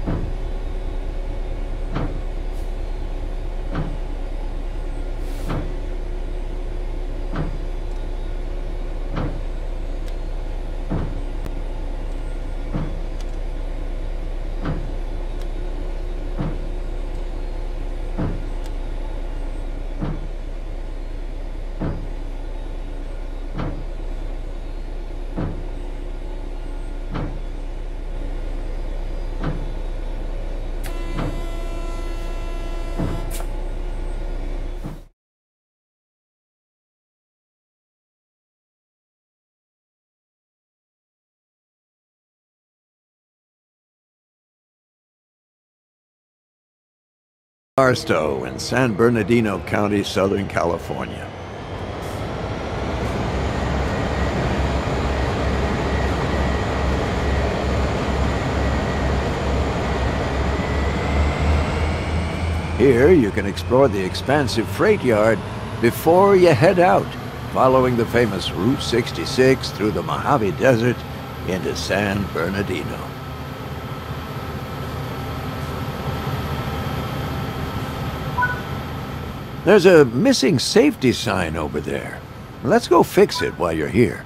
Barstow in San Bernardino County, Southern California. Here you can explore the expansive freight yard before you head out, following the famous Route 66 through the Mojave Desert into San Bernardino. There's a missing safety sign over there. Let's go fix it while you're here.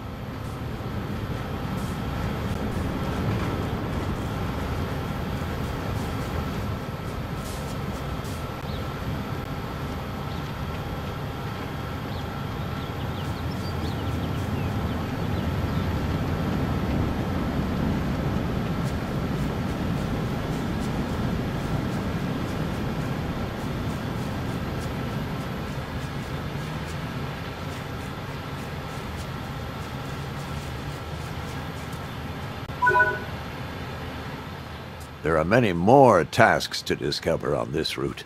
There are many more tasks to discover on this route.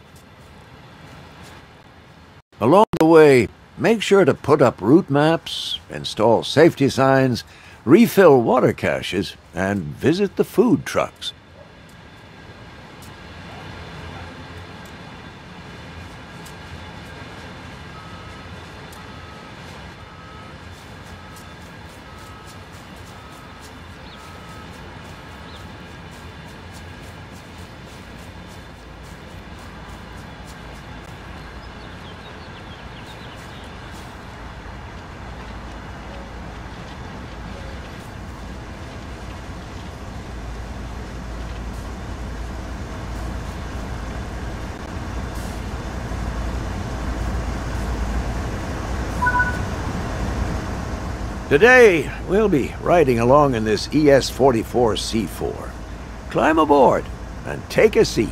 Along the way, make sure to put up route maps, install safety signs, refill water caches, and visit the food trucks. Today, we'll be riding along in this ES-44C4. Climb aboard and take a seat.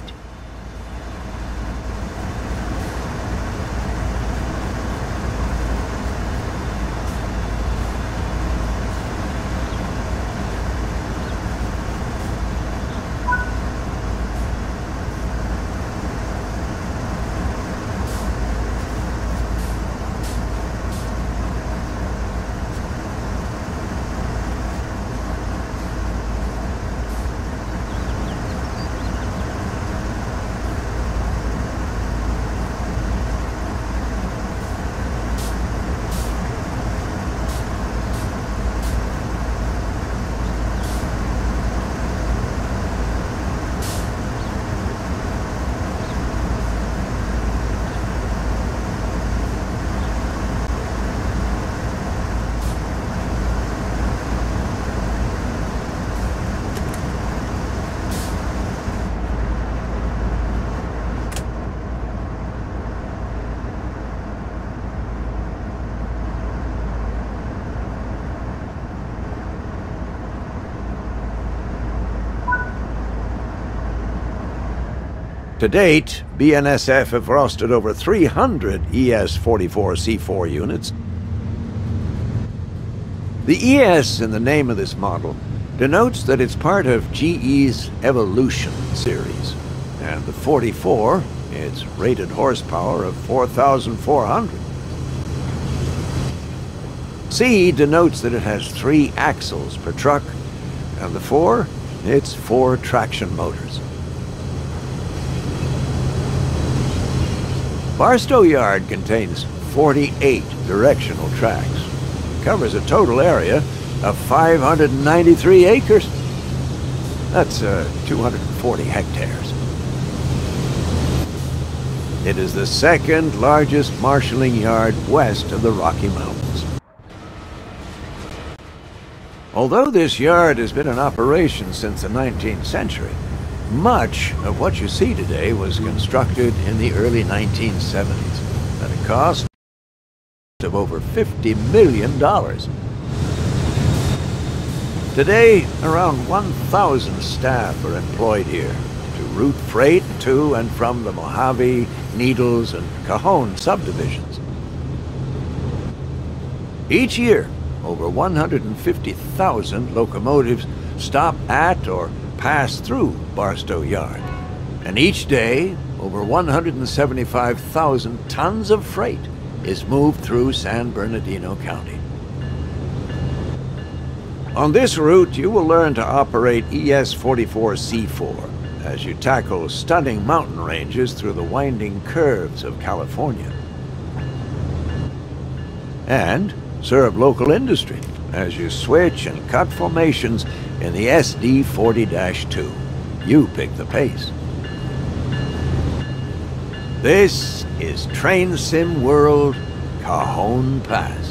To date, BNSF have rostered over 300 ES-44C4 units. The ES in the name of this model denotes that it's part of GE's Evolution series, and the 44, its rated horsepower of 4,400. C denotes that it has 3 axles per truck, and the 4, it's 4 traction motors. Barstow Yard contains 48 directional tracks. It covers a total area of 593 acres. That's 240 hectares. It is the second largest marshalling yard west of the Rocky Mountains. Although this yard has been in operation since the 19th century, much of what you see today was constructed in the early 1970s at a cost of over $50 million. Today, around 1,000 staff are employed here to route freight to and from the Mojave, Needles, and Cajon subdivisions. Each year, over 150,000 locomotives stop at or pass through Barstow Yard. And each day, over 175,000 tons of freight is moved through San Bernardino County. On this route, you will learn to operate ES-44C4 as you tackle stunning mountain ranges through the winding curves of California. And serve local industry as you switch and cut formations in the SD-40-2. You pick the pace. This is Train Sim World Cajon Pass.